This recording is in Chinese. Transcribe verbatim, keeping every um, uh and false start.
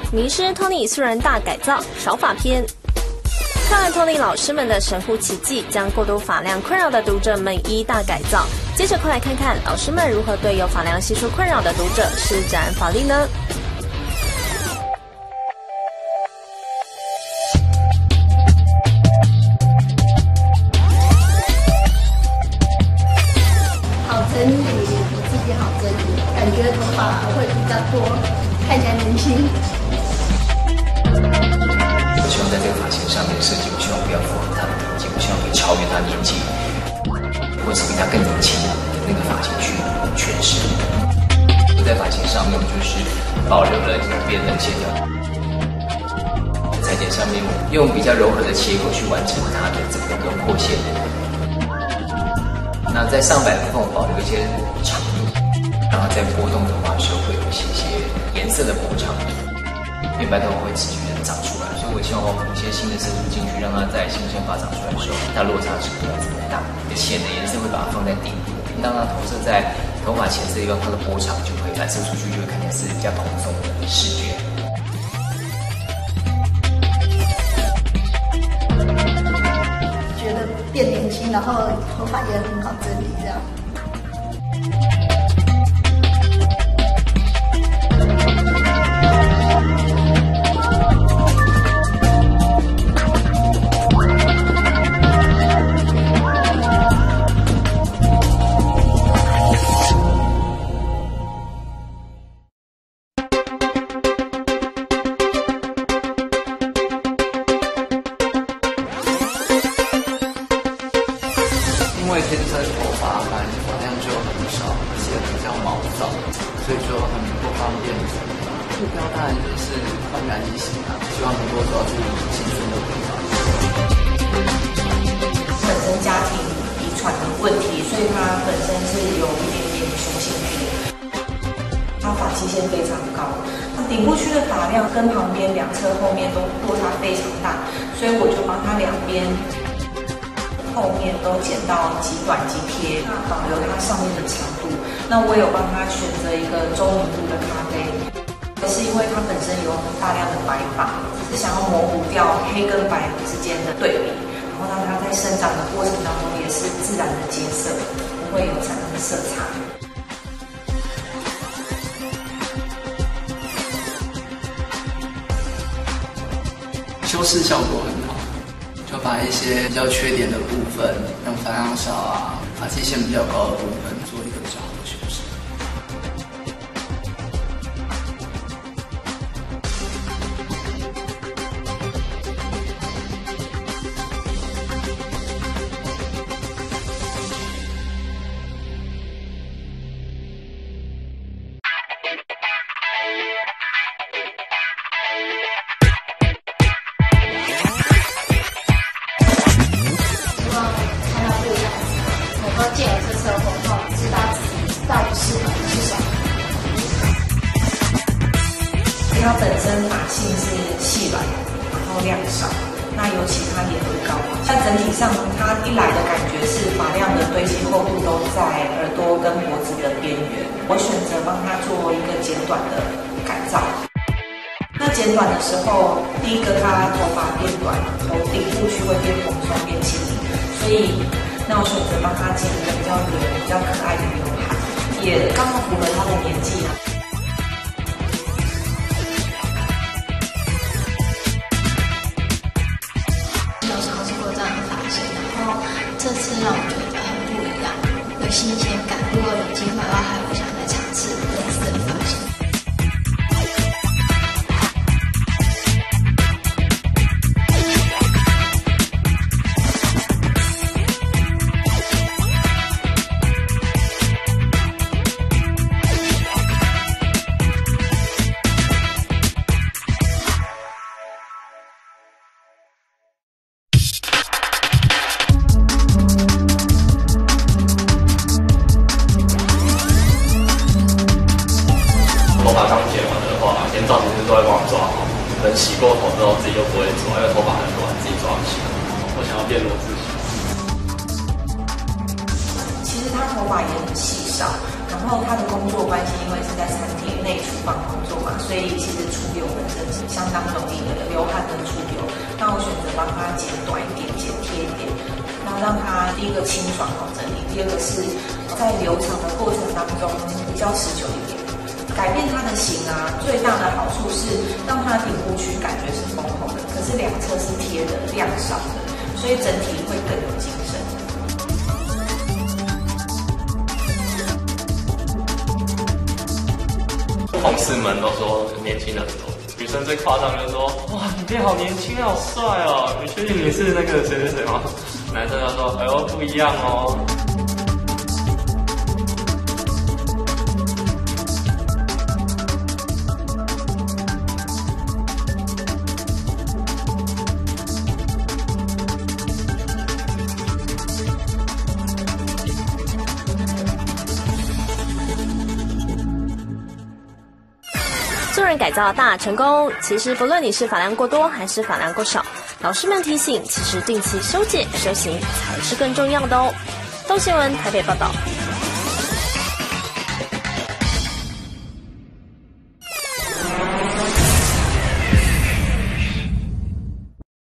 名师 Tony 素人大改造少发篇。看完 Tony 老师们的神乎其技，将过度发量困扰的读者们一一大改造。接着快来看看老师们如何对有发量稀疏困扰的读者施展法力呢？ 好整理，我自己好整理，感觉头发会比较多，看起来年轻。 我希望在这个发型上面的设计，我希望不要符合他的年纪，我希望可以超越他年纪，或是比他更年轻的那个发型去诠释。我在发型上面就是保留了两边的线条，裁剪上面用比较柔和的切口去完成它的整个轮廓线。那在上摆的部分，我保留一些长度，让它在波动的话时候会有一些些颜色的波长，因为白头发会持续的长出来，所以我希望我补一些新的色素进去，让它在新生发长出来的时候，它落差值不要这么大。浅的颜色会把它放在顶部，当它投射在头发前侧地方，它的波长就会反射出去，就会看起来是比较蓬松的视觉。 觉得变年轻，然后头发也很好整理，这样。 因为天生头发本来发量就很少，而且比较毛躁，所以就很不方便。目标当然就是焕然一新啊，希望能够抓住青春的尾巴。 本身家庭遗传的问题，所以他本身是有一点点雄性癖，他发际线非常高，那顶部区的发量跟旁边两侧后面都落差非常大，所以我就帮他两边后面都剪到极短极贴，那保留它上面的长度。那我有帮他选择一个中浓度的咖啡，是因为它本身有很大量的白发，是想要模糊掉黑跟白之间的对比，然后让它在生长的过程当中也是自然的接色，不会有产生色差。 修饰效果很好。就把一些比较缺点的部分，像发量少啊、发际线比较高的部分做一个比较好的修饰。 然后进而这次的活动，知道自己到底适合的是什么。 它本身发性是细软，然后量少，那尤其它也不高。但整体上，它一来的感觉是发量的堆积厚度都在耳朵跟脖子的边缘。我选择帮它做一个剪短的改造。那剪短的时候，第一个它头发变短，头顶部区会变蓬松变轻盈，所以。那我选择帮他剪一个比较圆、比较可爱的刘海，也刚好符合他的年纪啊。 有尝试过这样的发型，然后这次让我觉得很不一样，有新鲜感。如果有机会的话，还会想再尝试类似的发型。 造型师都会帮我抓好，等洗过头之后自己就不会抓，因为头发很短，自己抓不起来。我想要变罗志祥。 其实他头发也很稀少，然后他的工作关系，因为是在餐厅内内厨房工作嘛，所以其实出油本身是相当容易的，流汗跟出油。那我选择帮他剪短一点，剪贴一点，然后让他第一个清爽好整理，第二个是在流程的过程当中比较持久一点。改变它的型啊，最大的好处是让它的顶部区感觉是丰厚的，可是两侧是贴的，量少的，所以整体会更有精神。 同事们都说年轻了很多，女生最夸张就是说，哇，你变好年轻，好帅哦！你确定你是那个谁谁谁吗？男生就说，哎呦，不一样哦。 做人改造大成功，其实不论你是发量过多还是发量过少，老师们提醒，其实定期修剪修行才是更重要的哦。东新闻台北报道。